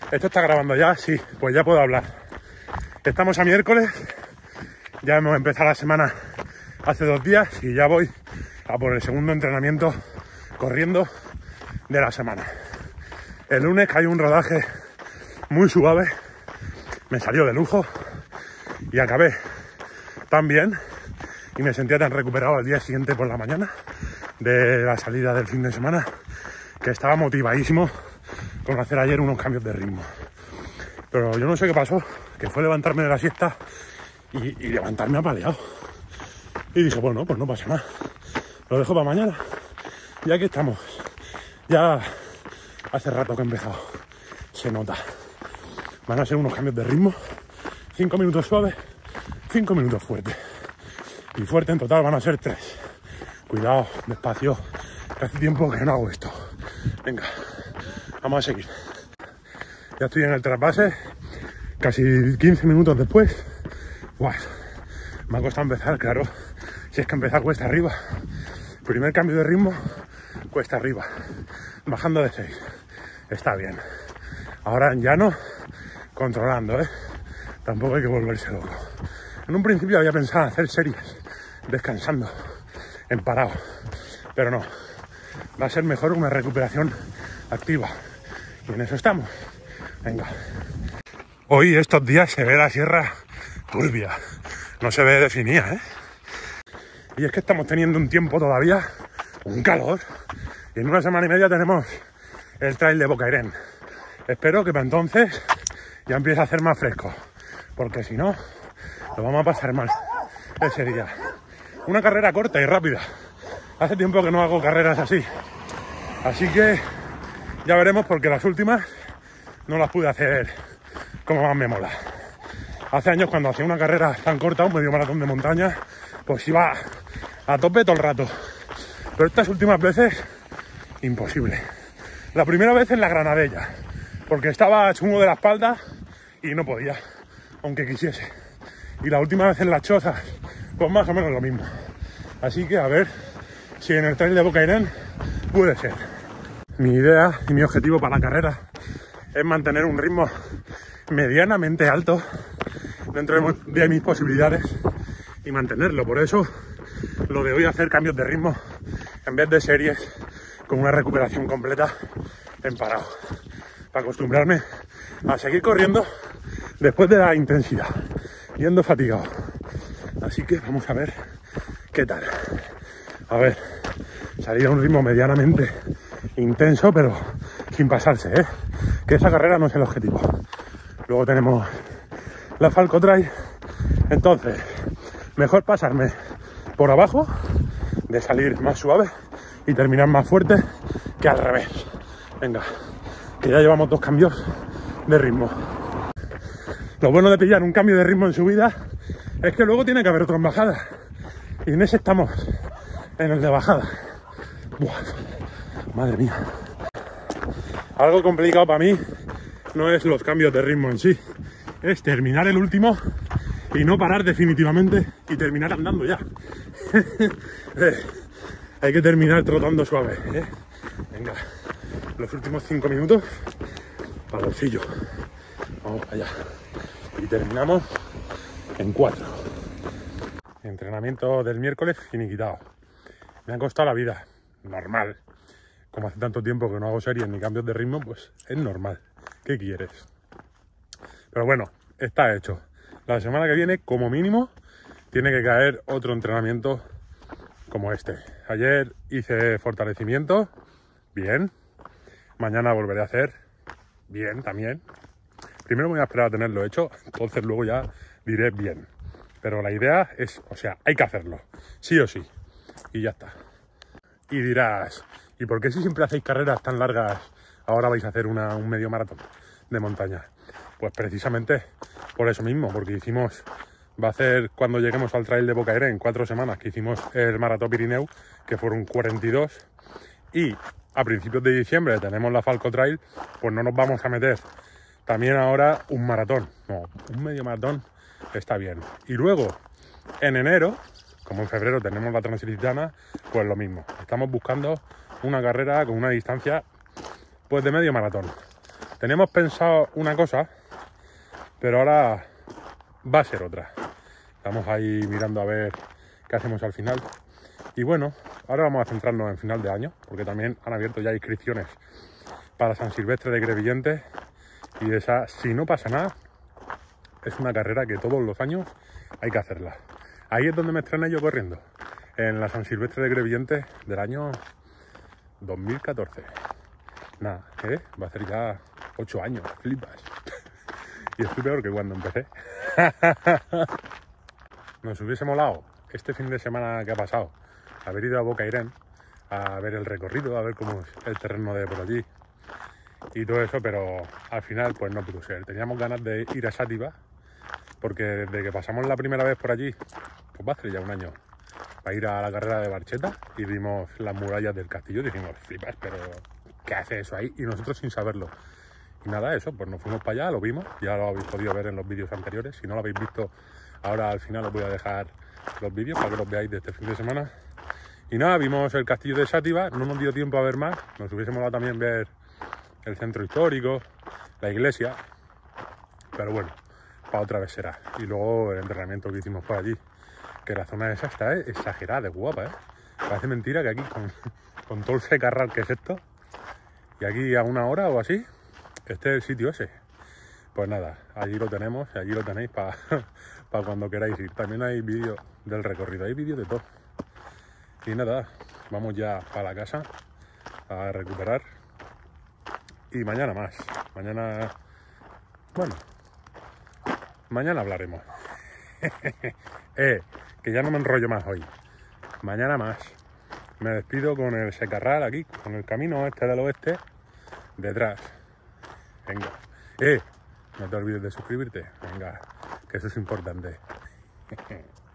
¿Esto está grabando ya? Sí, pues ya puedo hablar. Estamos a miércoles, ya hemos empezado la semana hace 2 días y ya voy a por el segundo entrenamiento corriendo de la semana. El lunes cayó un rodaje muy suave, me salió de lujo y acabé tan bien y me sentía tan recuperado al día siguiente por la mañana de la salida del fin de semana que estaba motivadísimo con hacer ayer unos cambios de ritmo. Pero yo no sé qué pasó, que fue levantarme de la siesta y levantarme apaleado. Y dije, bueno, pues no pasa nada, lo dejo para mañana. Y aquí estamos. Ya hace rato que he empezado. Se nota. Van a ser unos cambios de ritmo. 5 minutos suaves, 5 minutos fuertes. Y fuerte en total van a ser 3. Cuidado, despacio, que hace tiempo que no hago esto. Venga, vamos a seguir. Ya estoy en el trasvase, casi 15 minutos después. Buah, me ha costado empezar, claro. Si es que empezar cuesta arriba. Primer cambio de ritmo, cuesta arriba. Bajando de 6. Está bien. Ahora en llano, controlando, Tampoco hay que volverse loco. En un principio había pensado hacer series, descansando, en parado. Pero no. Va a ser mejor una recuperación activa. Y en eso estamos. Venga. Hoy, estos días, se ve la sierra turbia. No se ve definida, Y es que estamos teniendo un tiempo todavía, un calor. Y en una semana y media tenemos el trail de Bocairent. Espero que para entonces ya empiece a hacer más fresco. Porque si no, lo vamos a pasar mal ese día. Una carrera corta y rápida. Hace tiempo que no hago carreras así. Así que ya veremos, porque las últimas no las pude hacer como más me mola. Hace años, cuando hacía una carrera tan corta, un medio maratón de montaña, pues iba a tope todo el rato. Pero estas últimas veces, imposible. La primera vez en la Granadella, porque estaba chungo de la espalda y no podía, aunque quisiese. Y la última vez en las Chozas, pues más o menos lo mismo. Así que a ver si en el trail de Bocairent puede ser. Mi idea y mi objetivo para la carrera es mantener un ritmo medianamente alto dentro de mis posibilidades y mantenerlo. Por eso lo de hoy, hacer cambios de ritmo en vez de series, con una recuperación completa en parado, para acostumbrarme a seguir corriendo después de la intensidad, yendo fatigado. Así que vamos a ver qué tal. A ver, salir a un ritmo medianamente intenso, pero sin pasarse, que esa carrera no es el objetivo. Luego tenemos la Falco Trail. Entonces, mejor pasarme por abajo, de salir más suave y terminar más fuerte, que al revés. Venga, que ya llevamos 2 cambios de ritmo. Lo bueno de pillar un cambio de ritmo en subida es que luego tiene que haber otro en bajada. Y en ese estamos, en el de bajada. Buah, madre mía. Algo complicado para mí no es los cambios de ritmo en sí, es terminar el último y no parar definitivamente y terminar andando ya. Hay que terminar trotando suave, Venga, los últimos 5 minutos a bolsillo. Vamos allá. Y terminamos en 4. Entrenamiento del miércoles finiquitado. Me ha costado la vida, normal. Como hace tanto tiempo que no hago series ni cambios de ritmo, pues es normal. ¿Qué quieres? Pero bueno, está hecho. La semana que viene, como mínimo, tiene que caer otro entrenamiento como este. Ayer hice fortalecimiento, bien. Mañana volveré a hacer, bien también. Primero me voy a esperar a tenerlo hecho, entonces luego ya diré bien. Pero la idea es, hay que hacerlo, sí o sí. Y ya está. Y dirás, ¿y por qué si siempre hacéis carreras tan largas, ahora vais a hacer un medio maratón de montaña? Pues precisamente por eso mismo, porque va a hacer, cuando lleguemos al trail de Bocairent, en 4 semanas, que hicimos el Maratón Pirineu, que fueron 42, y a principios de diciembre tenemos la Falco Trail, pues no nos vamos a meter también ahora un maratón. No, un medio maratón está bien. Y luego, en enero, como en febrero tenemos la Transilicitana, pues lo mismo. Estamos buscando una carrera con una distancia, pues de medio maratón. Teníamos pensado una cosa, pero ahora va a ser otra. Estamos ahí mirando a ver qué hacemos al final. Y bueno, ahora vamos a centrarnos en final de año, porque también han abierto ya inscripciones para San Silvestre de Crevillente. Y esa, si no pasa nada, es una carrera que todos los años hay que hacerla. Ahí es donde me estrené yo corriendo, en la San Silvestre de Crevillente del año 2014. Nada, va a ser ya 8 años, flipas. Y estoy peor que cuando empecé. Nos hubiese molado este fin de semana que ha pasado haber ido a Bocairent a ver el recorrido, a ver cómo es el terreno de por allí y todo eso, pero al final pues no pudo ser. Teníamos ganas de ir a Xàtiva, porque desde que pasamos la primera vez por allí, pues va a ser ya un año, para ir a la carrera de Barcheta, y vimos las murallas del castillo y dijimos, flipas, pero ¿qué hace eso ahí? Y nosotros sin saberlo. Y nada, eso, pues nos fuimos para allá, lo vimos, ya lo habéis podido ver en los vídeos anteriores. Si no lo habéis visto, ahora al final os voy a dejar los vídeos para que los veáis de este fin de semana. Y nada, vimos el castillo de Xàtiva, no nos dio tiempo a ver más, nos hubiese molado también ver el centro histórico, la iglesia, pero bueno, para otra vez será. Y luego el entrenamiento que hicimos por allí, que la zona esa está exagerada, de guapa, Parece mentira que aquí, con todo el secarral que es esto, y aquí a 1 hora o así, este es el sitio ese. Pues nada, allí lo tenemos y allí lo tenéis para cuando queráis ir. También hay vídeos del recorrido, hay vídeos de todo. Y nada, vamos ya para la casa a recuperar. Y mañana más. Mañana, bueno, mañana hablaremos. Que ya no me enrollo más hoy. Mañana más. Me despido con el secarral aquí, con el camino este del oeste detrás. Venga. No te olvides de suscribirte. Venga, que eso es importante.